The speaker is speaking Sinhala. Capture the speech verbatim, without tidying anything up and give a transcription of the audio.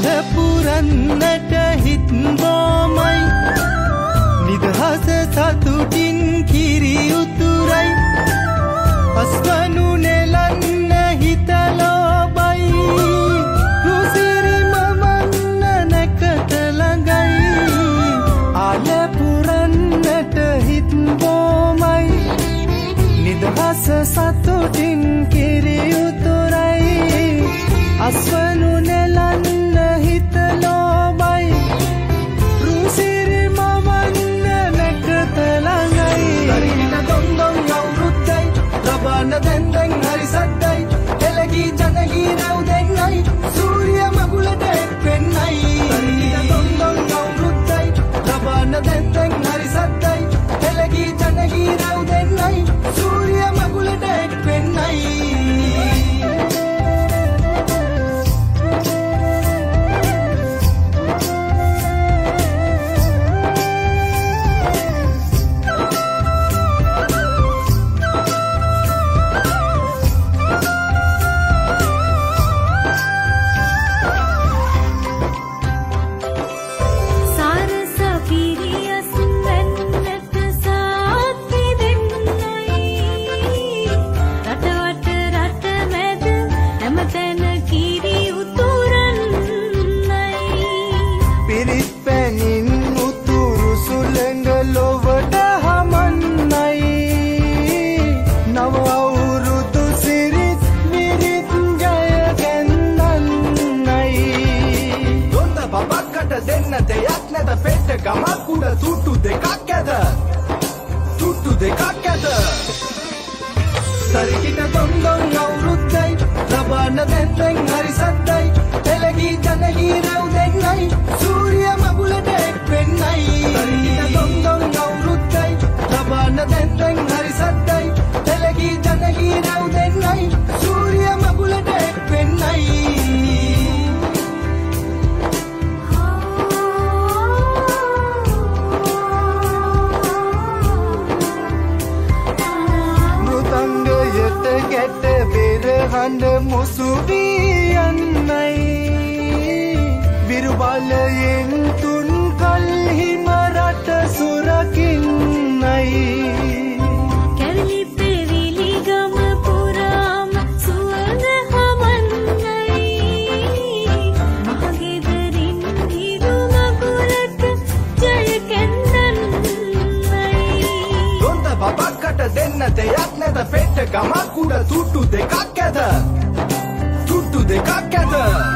අල පුරන්නට හිත් බොමයි නිදහස සතුටින් කිරි උතුරයි අස්වනු නෙලන්න හිත ලෝබයි රුසිරි මමන්න නැකට ළඟයි අල පුරන්නට හිත් බොමයි නිදහස සතුටින් කිරි උතුරයි අස්වනු නෙලන්න හිත ලෝබයි රුසිරි මමන්න නැකට ළඟයි දරින දොන් දොන් අවුරුද්දයි ලබන දැන් දැන් හරි සද්දයි එළගී ජනගී රැව් දෙන්නයි සූර්ය මගුලට එක් වෙන්නයි දරින දොන් දොන් අවුරුද්දයි ලබන දැන් දැන් හරි සද්දයි එළගී ජනගී රැව් දෙන්නයි සූර්ය මගුලට එක් වෙන්නයි ගමක් උඩ තුට්ටු දෙකක් ඇද තුට්ටු දෙකක් ඇද සරිකිට දොන් දොන් අවුරුද්දයි ලබන දැන් දැන් හරි සද්දයි එළගී ජනගී රැව් දෙන්නයි සූර්ය මගුලට එක් වෙන්නයි සරිකිට දොන් දොන් අවුරුද්දයි ලබන දැන් දැන් හරි සද්දයි එළගී ජනගී රැව් දෙන්නයි සූර්ය මගුලට එක් වෙන්නයි හඬ මුසුවී යන්නයි විරුබලයෙන් තුන් කල්හිම රට සුරකින්නයි කැවිලි පෙවිලි ගම පුරාම සුවඳ හමන්නයි මහගෙදරින් හිරු මගුලට ජය කැන්දන්නයි දොන්ද බබක්කට දෙන්න දෙයක් නැත පෙට්ට ගමක් උඩ තුට්ටු දෙකක් ඇද තුට්ටු දෙකක් ඇද